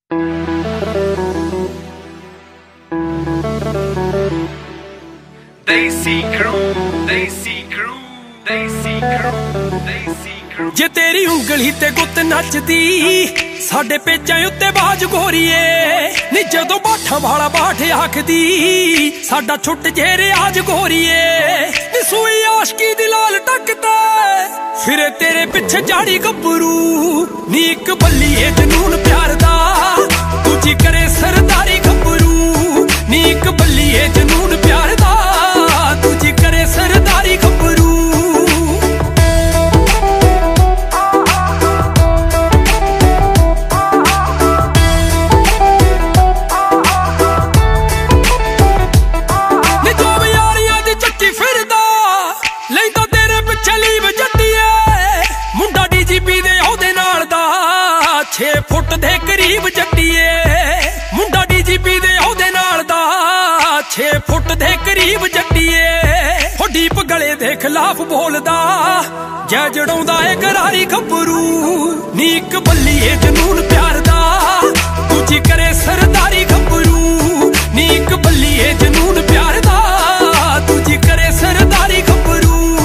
जे तेरी उंगली ते गुत्त नचदी साडे पेचां उत्ते बाज गोरीए नी जदों बाठा वाला बाट आखदी साडा छुट जे रियाज गोरीए नी सूई आशकी दी लाल टकदा फिरे तेरे पिछे जाड़ी गब्बरू नी इक बल्लीए जनून प्यार दा दूजी करे सरदारी गब्बरू नी इक बल्लीए जनून प्यार दा दूजी करे सरदारी गब्बरू छे फुट दे करीब जट्टीए मुंडा डीजीपी दे ओहदे नाल दा 6 फुट दे करीब जट्टीए हो डीप गले दे खिलाफ बोलदा जै जड़ाउंदा ए गरारी गब्बरू नी इक बल्लीए जनून प्यार दा दूजी करे सरदारी गब्बरू नी इक बल्लीए जनून प्यार दा दूजी करे सरदारी गब्बरू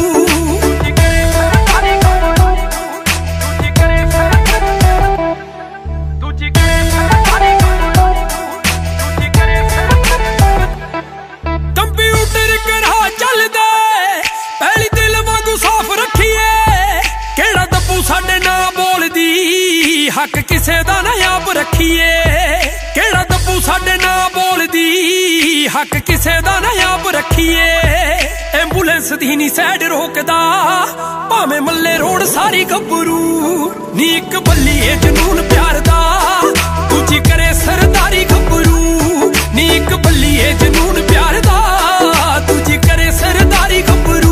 हक किसे दा ना आप रखिए केड़ा दब्बू साडे ना बोलदी हक किसे दा ना आप रखिए एंबुलेंस दी नी साइड रोकदा भावें मल्ले रोड सारी गब्बरू नी इक बल्लीए जनून प्यार दा दूजी करे सरदारी गब्बरू नी इक बल्लीए जनून प्यार दा दूजी करे सरदारी गब्बरू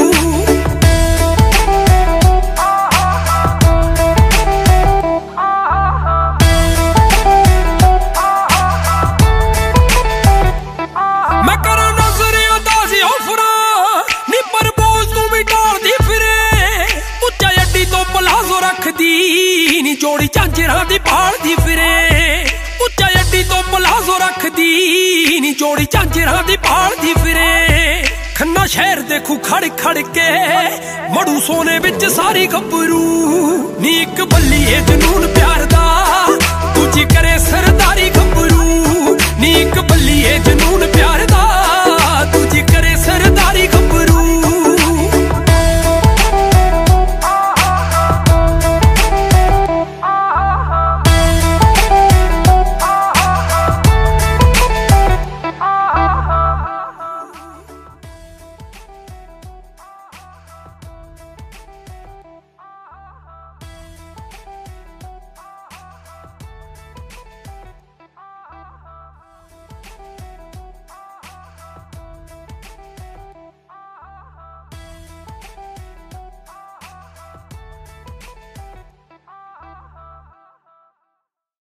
नी जोड़ी झांजरां दी भालदी फिरे उच्चा अड्डी तो पलाजो रखदी नी जोड़ी झांजरां दी भालदी फिरे खन्ना शहर देखू खड़ खड़ के मड़ू सोने विच सारी गब्बरू नी इक बल्लीए जनून प्यार दा